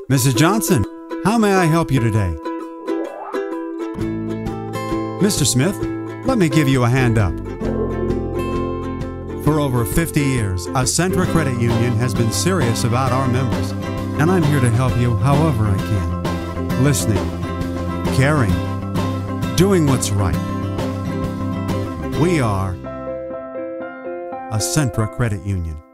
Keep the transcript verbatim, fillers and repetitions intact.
Missus Johnson, how may I help you today? Mister Smith, let me give you a hand up. For over fifty years, Ascentra Credit Union has been serious about our members, and I'm here to help you however I can. Listening, caring, doing what's right. We are Ascentra Credit Union.